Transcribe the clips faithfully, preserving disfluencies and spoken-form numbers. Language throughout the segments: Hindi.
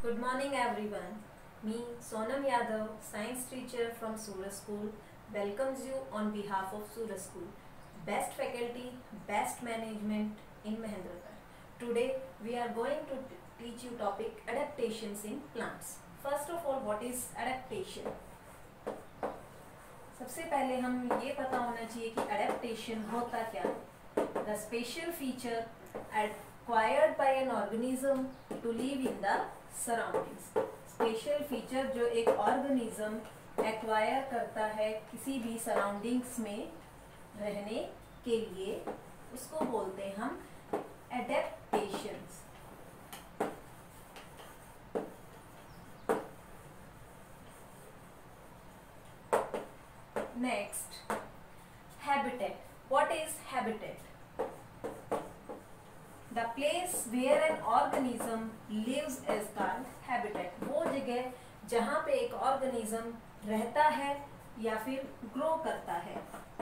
Good morning everyone. Me, Sonam Yadav, science teacher from Suraj School, welcomes you on behalf of Suraj School. Best faculty, best management in Mahendragarh. Today we are going to teach you topic adaptations in plants. First of all, what is adaptation? सबसे पहले हम ये पता होना चाहिए कि adaptation होता क्या है. The special feature acquired by an organism to live in the surroundings. Special feature जो एक ऑर्गेनिज्म एक्वायर करता है किसी भी सराउंडिंग्स में रहने के लिए, उसको बोलते हैं हम adaptations. Next, habitat. What is habitat? The place where an organism lives is called habitat. वो जगह जहाँ पे एक ऑर्गेनिज्म रहता है या फिर ग्रो करता है.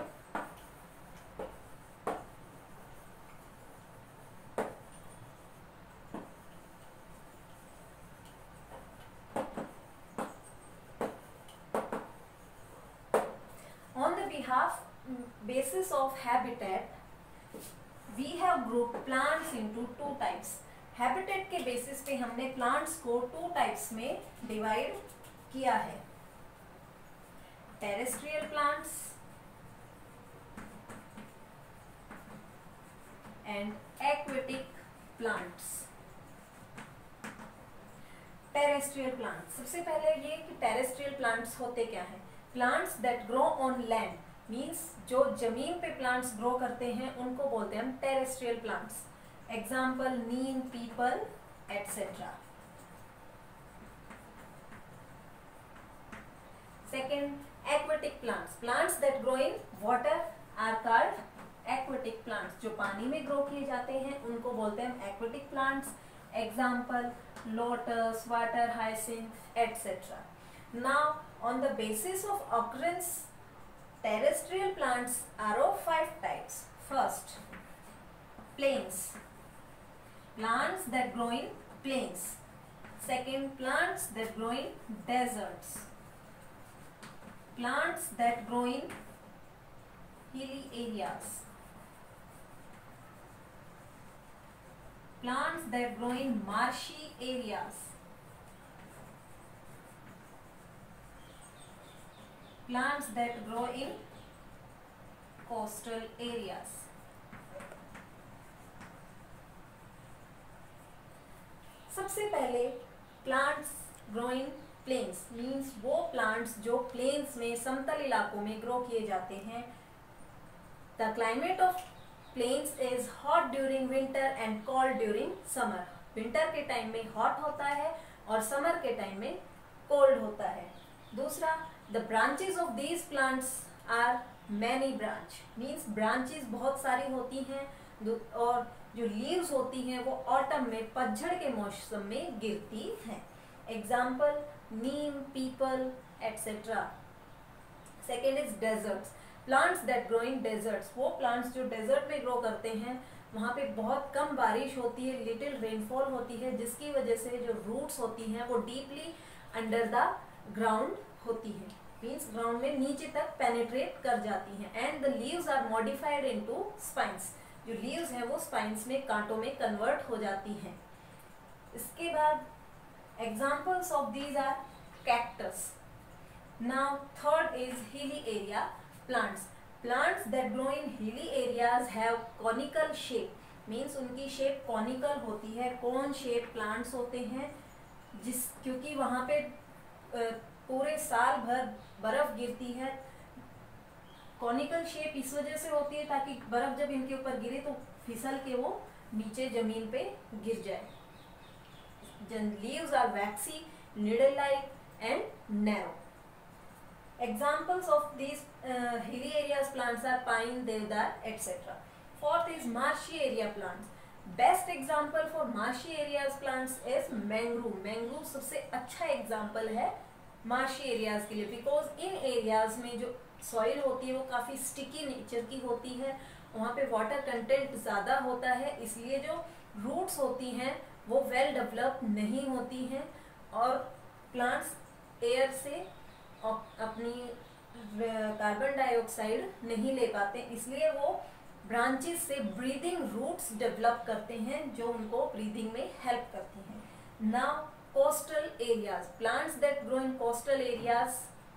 On the behalf basis of habitat, we have grouped plants into two types. Habitat के बेसिस पे हमने plants को two types में divide किया है. Terrestrial plants and aquatic plants. Terrestrial plants. सबसे पहले ये कि terrestrial plants होते क्या हैं? Plants that grow on land. Means जो जमीन पे प्लांट्स ग्रो करते हैं उनको बोलते हैं हम terrestrial plants. Example neem, peepal etcetera. Second, aquatic plants. Plants that grow in water are called aquatic plants. जो पानी में ग्रो किए जाते हैं उनको बोलते हैं हम aquatic plants. Example lotus, water hyacinth etcetera. Now on the basis of occurrence, terrestrial plants are of five types. First, plains. Plants that grow in plains. Second, plants that grow in deserts. Plants that grow in hilly areas. Plants that grow in marshy areas. Plants that grow in coastal areas. सबसे पहले plants grow in plains means वो plants जो plains में समतल इलाकों में grow किए जाते हैं. The climate of plains is hot during winter and cold during summer. Winter के टाइम में hot होता है और summer के टाइम में cold होता है. दूसरा, the branches of these plants are many branch means branches बहुत सारी होती हैं. और जो leaves होती हैं वो autumn में पतझड़ के मौसम में गिरती हैं. Example neem, peepal etcetera. Second is deserts. plants that grow in deserts. वो plants जो desert में grow करते हैं वहाँ पे बहुत कम बारिश होती है, little rainfall होती है, जिसकी वजह से जो roots होती हैं वो deeply under the ग्राउंड होती है. मीन्स ग्राउंड में नीचे तक पेनिट्रेट कर जाती हैं. And the leaves are modified into spines. जो लीव्स हैं वो स्पाइंस में, कांटों में कन्वर्ट हो जाती हैं. इसके बाद examples of these are cactus. Now third is hilly area plants. Plants that grow in hilly areas have conical shape. Means उनकी शेप कॉनिकल होती है. कोन शेप प्लांट्स होते हैं जिस क्योंकि वहाँ पे पूरे साल भर बर्फ गिरती है. कॉनिकल शेप इस वजह से होती है ताकि बर्फ जब इनके ऊपर गिरे तो फिसल के वो नीचे जमीन पे गिर जाए. Leaves are waxy, needle like and narrow. Examples of these hilly areas plants are pine, deodar etcetera. Fourth is marshy area plants. Best example for marshy areas plants is mangrove. Mangrove सबसे अच्छा एग्जाम्पल है मार्शी एरियाज के लिए, बिकॉज इन एरियाज में जो सॉइल होती है वो काफ़ी स्टिकी नेचर की होती है. वहाँ पे वाटर कंटेंट ज़्यादा होता है, इसलिए जो रूट्स होती हैं वो वेल डेवलप नहीं होती हैं. और प्लांट्स एयर से अपनी कार्बन डाइऑक्साइड नहीं ले पाते, इसलिए वो ब्रांचेस से ब्रीदिंग रूट्स डेवलप करते हैं जो उनको ब्रीदिंग में हेल्प करती हैं। Now coastal areas, plants that grow in coastal areas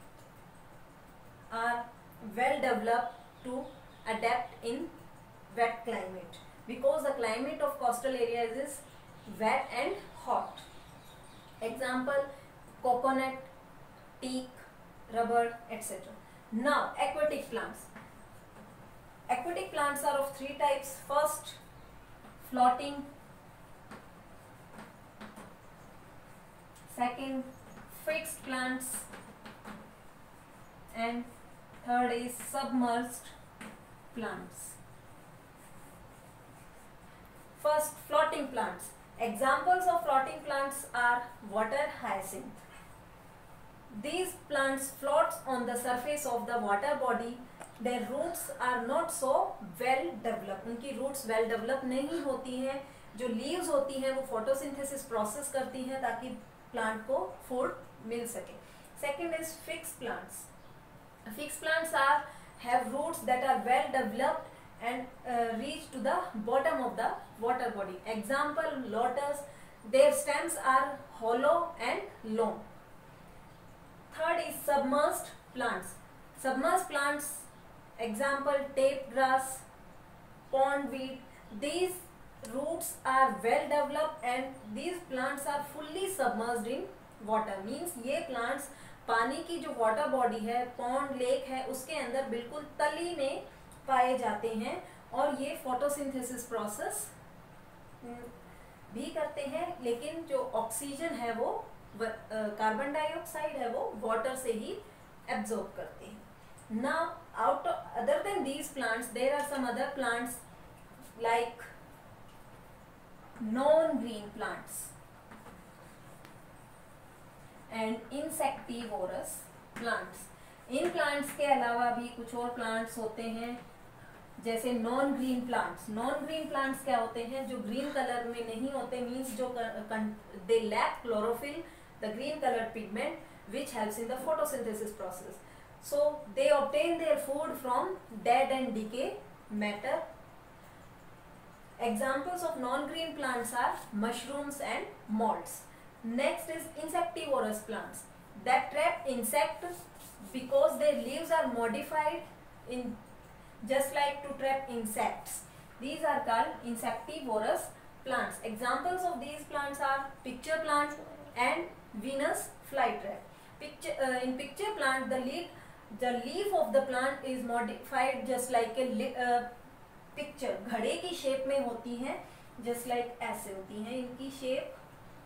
are well developed to adapt in wet climate because the climate of coastal areas is wet and hot. Example, coconut, teak, rubber, et cetera. Now aquatic plants. Aquatic plants are of three types. First, floating. Second, fixed plants. And third is submerged plants. First, floating plants. Examples of floating plants are water hyacinth. These plants float on the surface of the water body. Their roots are not so well developed. उनकी roots well developed नहीं होती हैं. जो leaves होती हैं वो photosynthesis process करती हैं ताकि plant को food मिल सके. Second is fixed plants. Fixed plants are have roots that are well developed and uh, reach to the bottom of the water body. Example, lotus, their stems are hollow and long. Third is submerged plants. Submerged plants, example, tape grass, pondweed, these roots are well developed and these plants are fully submerged in water. Means ये plants पानी की जो water body है, pond, lake है, उसके अंदर बिल्कुल तली में पाए जाते हैं और ये फोटोसिंथेसिस प्रोसेस भी करते हैं, लेकिन जो ऑक्सीजन है वो कार्बन डाइऑक्साइड है वो वाटर से ही एब्जॉर्ब करते हैं. Now out other than these plants there are some other plants like non green plants and insectivorous plants. इन प्लांट्स के अलावा भी कुछ और प्लांट्स होते हैं जैसे non green plants. Non green plants क्या होते हैं? जो ग्रीन कलर में नहीं होते, मींस जो they lack chlorophyll, the green colour pigment which helps in the photosynthesis process. So they obtain their food from dead and decay matter. Examples of non green plants are mushrooms and moulds. Next is insectivorous plants that trap insects because their leaves are modified in just like to trap insects. These are called insectivorous plants. Examples of these plants are picture plant and Venus flytrap. Picture uh, in picture plant, the leaf the leaf of the plant is modified just like a uh, picture. घड़े की shape में होती हैं, just like ऐसे होती हैं इनकी shape.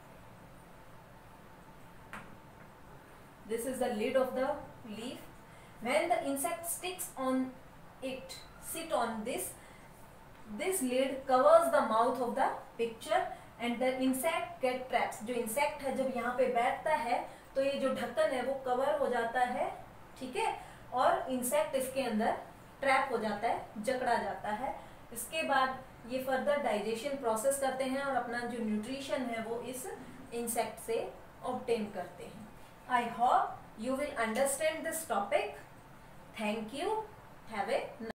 This is the lid of the leaf. When the insect sticks on it, sit on this, this lid covers the mouth of the picture and the insect get trapped. जो insect है जब यहाँ पे बैठता है तो ये जो ढक्कन है वो cover हो जाता है, ठीक है, और insect इसके अंदर trap हो जाता है, जकड़ा जाता है. इसके बाद ये further digestion process करते हैं और अपना जो nutrition है वो इस insect से obtain करते हैं. I hope you will understand this topic. Thank you. Have a